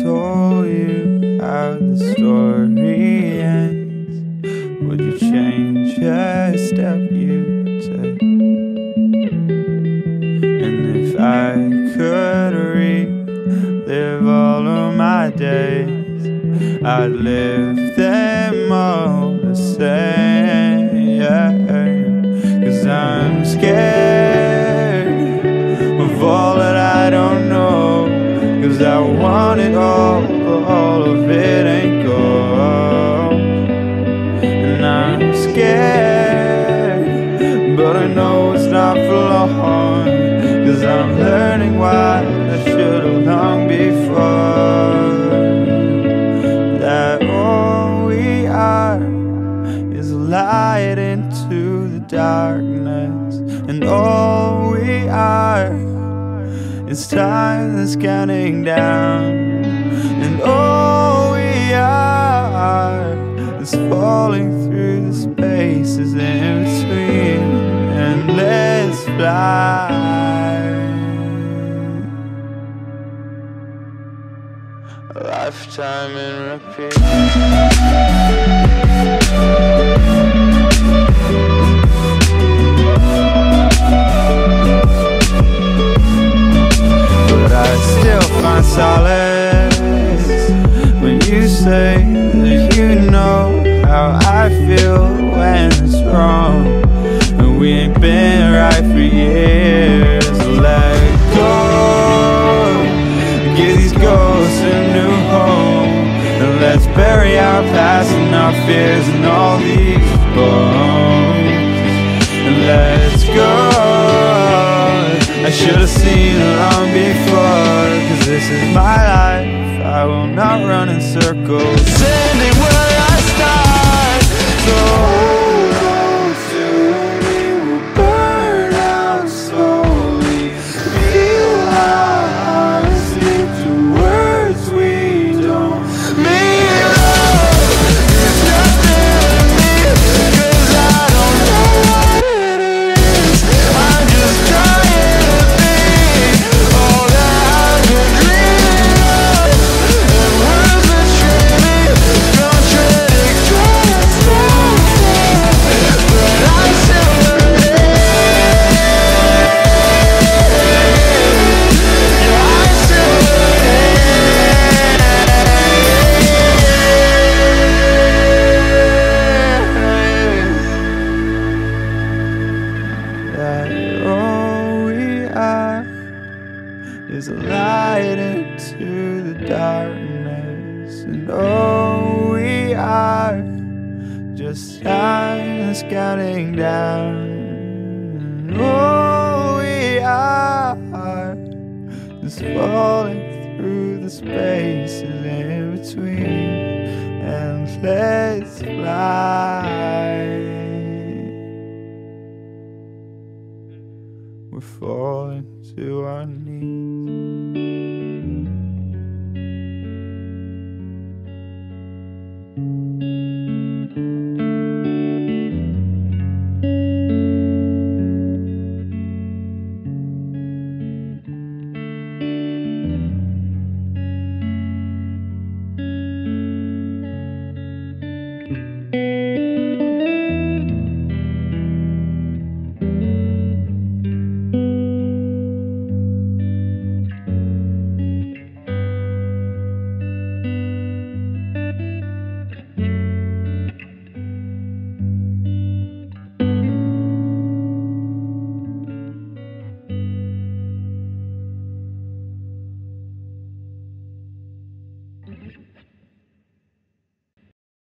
told you how the story ends, would you change a step you take? And if I could relive all of my days, I'd live them all the same. 'Cause I'm scared of all that I don't know, 'cause I want it all, but all of it ain't gold. And I'm scared, but I know it's not for long, 'cause I'm learning what I should've long before. That all we are is a light into the darkness, and all we are is time that's counting down, and all we are is falling through the spaces in between, and let's fly. A lifetime in repeat. Find solace when you say that you know how I feel when it's wrong, and we ain't been right for years. Let go, give these ghosts a new home, and let's bury our past and our fears and all these bones. And let's go, I should've seen it long before, 'cause this is my life, I will not run in circles, ending where I start. So hold on to me, we'll burn out slowly, feel our hearts leap to words we don't mean. It's nothing to me, 'cause I don't know what it is. I'm just trying to be all that I've been dreaming of, and words that streaming contradictory and static, but I still believe. Yeah, I still believe that all we are is a light into the darkness, and all we are just time that's counting down, and all we are is falling through the spaces in between, and let's fly. We're falling to our knees.